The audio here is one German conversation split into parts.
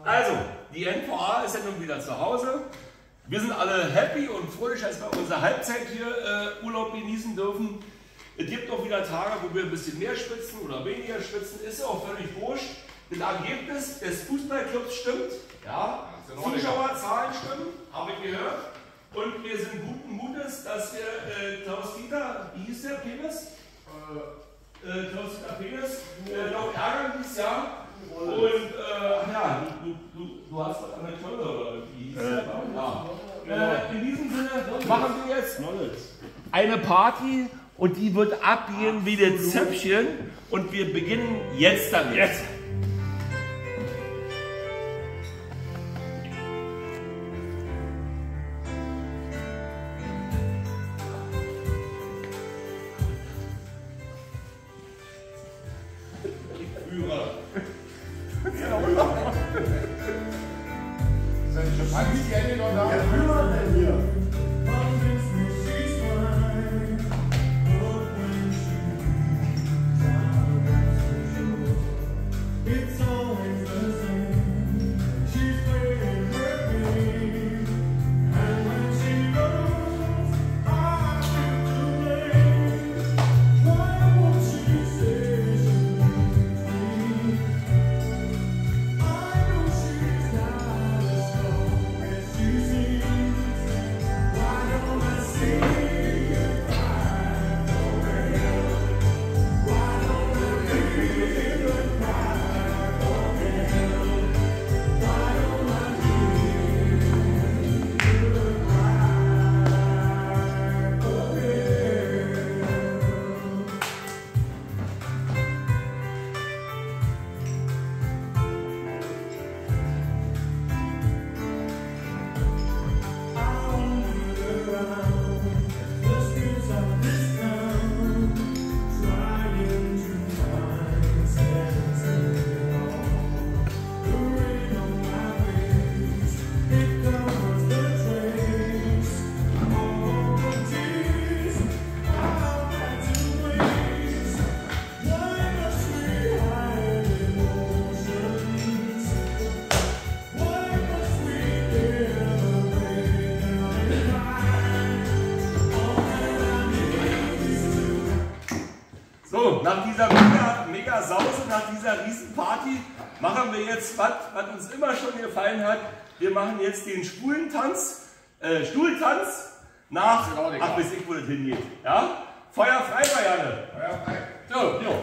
Also, die NVA ist ja nun wieder zu Hause. Wir sind alle happy und fröhlich, dass wir unsere Halbzeit hier Urlaub genießen dürfen. Es gibt auch wieder Tage, wo wir ein bisschen mehr schwitzen oder weniger schwitzen. Ist ja auch völlig wurscht. Das Ergebnis des Fußballclubs stimmt. Ja, Zuschauerzahlen stimmen, habe ich gehört. Und wir sind guten Mutes, dass wir Klaus-Dieter, wie hieß der Penis? Klaus-Dieter Penis, noch ärgern dieses Jahr. Und ja, du hast was an der Tolle oder wie hieß der? Ja. In diesem Sinne machen wir jetzt eine Party und die wird abgehen wie das Zäpfchen und wir beginnen jetzt damit. Jetzt. Nach dieser mega Sause, nach dieser Riesenparty machen wir jetzt was uns immer schon gefallen hat. Wir machen jetzt den Stuhltanz nach, ach, weiß ich, wo das hingeht. Ja? Feuer frei, Marianne. Feuer frei. So, jo.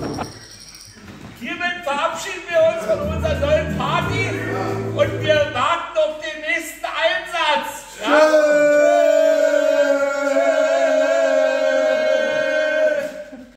Hiermit verabschieden wir uns von unserer neuen Party und wir warten